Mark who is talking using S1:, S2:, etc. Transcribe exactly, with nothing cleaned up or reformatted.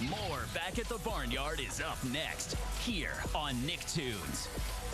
S1: More Back at the Barnyard is up next, here on Nicktoons.